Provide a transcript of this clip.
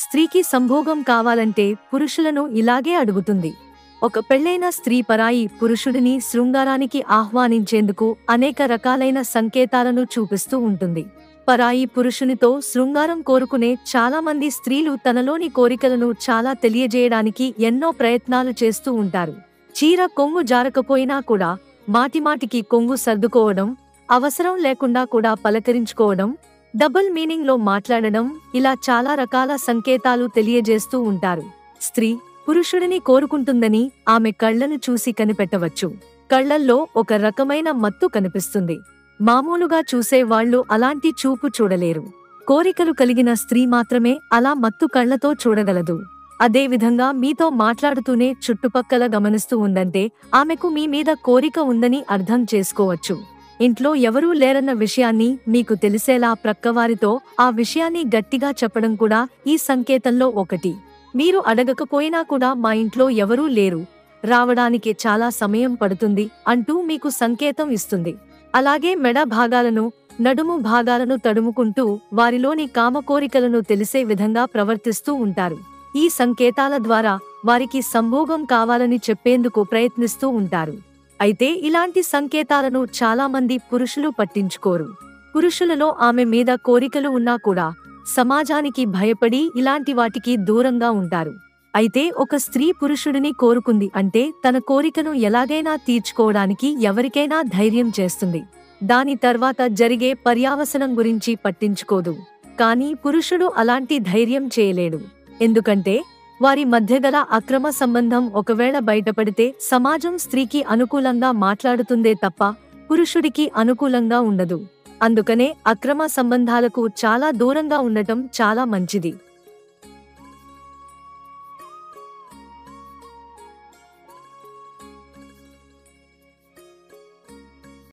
స్త్రీకి సంభోగం కావాలంటే పురుషులను ఇలాగే అడుగుతుంది. ఒక పెళ్లైన స్త్రీ పరాయి పురుషుడిని శృంగారానికి ఆహ్వానించేందుకు అనేక రకాలైన సంకేతాలను చూపిస్తూ ఉంటుంది. పరాయి పురుషునితో శృంగారం కోరుకునే చాలా మంది స్త్రీలు తనలోని కోరికలను చాలా తెలియజేయడానికి ఎన్నో ప్రయత్నాలు చేస్తూ ఉంటారు. చీర కొంగు జారకపోయినా కూడా మాటిమాటికి కొంగు సర్దుకోవడం, అవసరం లేకుండా కూడా పలకరించుకోవడం, డబుల్ మీనింగ్ లో మాట్లాడడం, ఇలా చాలా రకాల సంకేతాలు తెలియజేస్తూ ఉంటారు. స్త్రీ పురుషుడిని కోరుకుంటుందని ఆమె కళ్లను చూసి కనిపెట్టవచ్చు. కళ్లల్లో ఒక రకమైన మత్తు కనిపిస్తుంది. మామూలుగా చూసే వాళ్ళు అలాంటి చూపు చూడలేరు. కోరికలు కలిగిన స్త్రీ మాత్రమే అలా మత్తు కళ్లతో చూడగలదు. అదేవిధంగా మీతో మాట్లాడుతూనే చుట్టుపక్కల గమనిస్తూ ఉందంటే ఆమెకు మీ మీద కోరిక ఉందని అర్థం చేసుకోవచ్చు. ఇంట్లో ఎవరూ లేరన్న విషయాన్ని మీకు తెలిసేలా ప్రక్కవారితో ఆ విషయాన్ని గట్టిగా చెప్పడం కూడా ఈ సంకేతంలో ఒకటి. మీరు అడగకపోయినా కూడా మా ఇంట్లో ఎవరూ లేరు, రావడానికి చాలా సమయం పడుతుంది అంటూ మీకు సంకేతం ఇస్తుంది. అలాగే మెడ భాగాలను, నడుము భాగాలను తడుముకుంటూ వారిలోని కామకోరికలను తెలిసే విధంగా ప్రవర్తిస్తూ ఉంటారు. ఈ సంకేతాల ద్వారా వారికి సంభోగం కావాలని చెప్పేందుకు ప్రయత్నిస్తూ ఉంటారు. అయితే ఇలాంటి సంకేతాలను చాలా మంది పురుషులు పట్టించుకోరు. పురుషులలో ఆమె మీద కోరికలు ఉన్నా కూడా సమాజానికి భయపడి ఇలాంటి వాటికి దూరంగా ఉంటారు. అయితే ఒక స్త్రీ పురుషుడిని కోరుకుంది అంటే తన కోరికను ఎలాగైనా తీర్చుకోవడానికి ఎవరికైనా ధైర్యం చేస్తుంది. దాని తర్వాత జరిగే పర్యావసనం గురించి పట్టించుకోదు. కానీ పురుషుడు అలాంటి ధైర్యం చేయలేడు. ఎందుకంటే వారి మధ్యగల అక్రమ సంబంధం ఒకవేళ బయటపడితే సమాజం స్త్రీకి అనుకూలంగా మాట్లాడుతుందే తప్ప పురుషుడికి అనుకూలంగా ఉండదు. అందుకనే అక్రమ సంబంధాలకు చాలా దూరంగా ఉండటం చాలా మంచిది.